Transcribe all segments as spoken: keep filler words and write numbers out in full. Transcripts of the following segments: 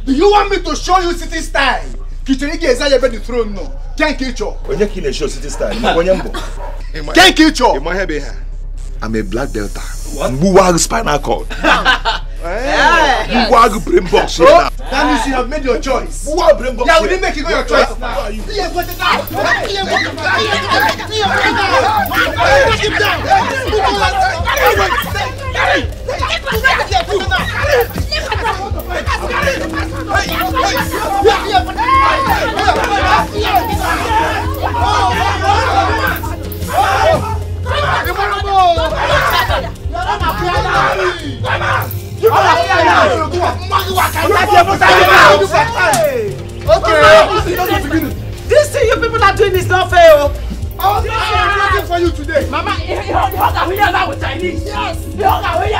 Do you want me to show you city style? Kitchen is a the throne no. Can't kill you. When you kill a show city style, can't kill you. I'm a black delta. Who has spinal cord? Who has brain box? That means you have made your choice. Who has brain box? Yeah, we didn't make you go your choice. Okay. This thing you people are doing is not fair. I was waiting for you today. Mama, you got we are with Chinese. Yes. You got we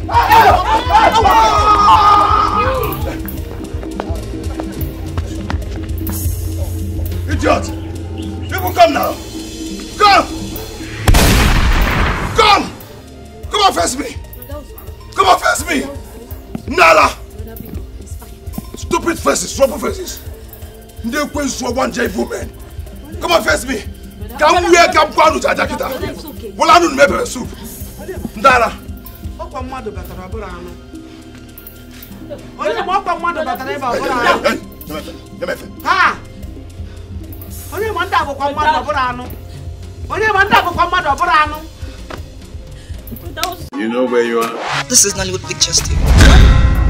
are. Idiot! People come now! Come! Come! Come on, face me! Come on, face me! Nala! Stupid faces, trouble faces! They will so one J woman. Come on, face me! Come here, come down to Jajakita. Well, I don't remember soup. Nala! Opa mado batara borano. Onye mo opa mado batara ba borano. Ha! Onye mo nda go kwa mado borano. Onye mo nda go kwa mado borano. You know where you are? This is Nollywood Pictures T V.